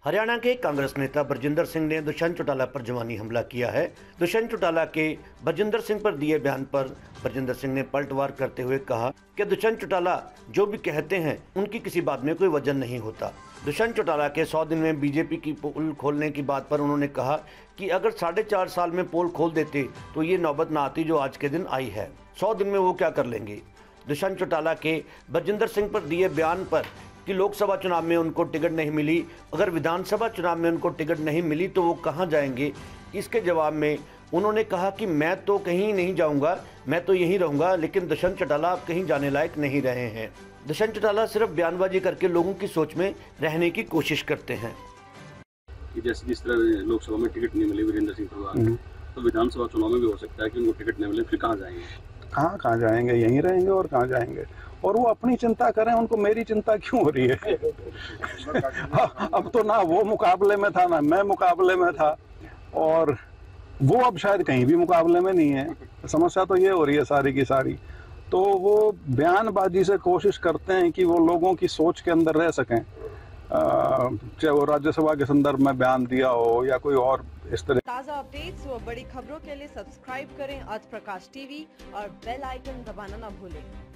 हरियाणा के कांग्रेस नेता बरजिंदर सिंह ने दुष्यंत चौटाला पर जवानी हमला किया है। दुष्यंत चौटाला के बरजिंदर सिंह पर दिए बयान पर बरजिंदर सिंह ने पलटवार करते हुए कहा कि दुष्यंत चौटाला जो भी कहते हैं उनकी किसी बात में कोई वजन नहीं होता। दुष्यंत चौटाला के 100 दिन में बीजेपी की पोल खोलने की बात पर उन्होंने कहा कि अगर 4.5 साल में पोल खोल देते तो ये नौबत ना आती जो आज के दिन आई है। 100 दिन में वो क्या कर लेंगे। दुष्यंत चौटाला के बरजिंदर सिंह पर दिए बयान पर कि लोकसभा चुनाव में उनको टिकट नहीं मिली, अगर विधानसभा चुनाव में उनको टिकट नहीं मिली तो वो कहां जाएंगे, इसके जवाब में उन्होंने कहा कि मैं तो कहीं नहीं जाऊंगा, मैं तो यहीं रहूंगा। लेकिन दुष्यंत चौटाला अब कहीं जाने लायक नहीं रहे हैं। दुष्यंत चौटाला सिर्फ बयानबाजी करके लोगों की सोच में रहने की कोशिश करते हैं। जैसे जिस तरह लोकसभा में टिकट नहीं मिली वीरेंद्र सिंह परमार, तो विधानसभा चुनाव में भी हो सकता है कि उनको टिकट नहीं मिले, फिर कहाँ जाएंगे? कहाँ जाएंगे, यहीं रहेंगे और कहाँ जाएंगे। और वो अपनी चिंता करें, उनको मेरी चिंता क्यों हो रही है? अब तो ना वो मुकाबले में था ना मैं मुकाबले में था, और वो अब शायद कहीं भी मुकाबले में नहीं है। समस्या तो ये हो रही है सारी की सारी। तो वो बयानबाजी से कोशिश करते हैं कि वो लोगों की सोच के अंदर रह सकें, चाहे वो राज्यसभा के संदर्भ में बयान दिया हो या कोई और इस तरह। ताज़ा अपडेट्स व बड़ी खबरों के लिए सब्सक्राइब करें आज प्रकाश टीवी और बेल आइकन दबाना ना भूलें।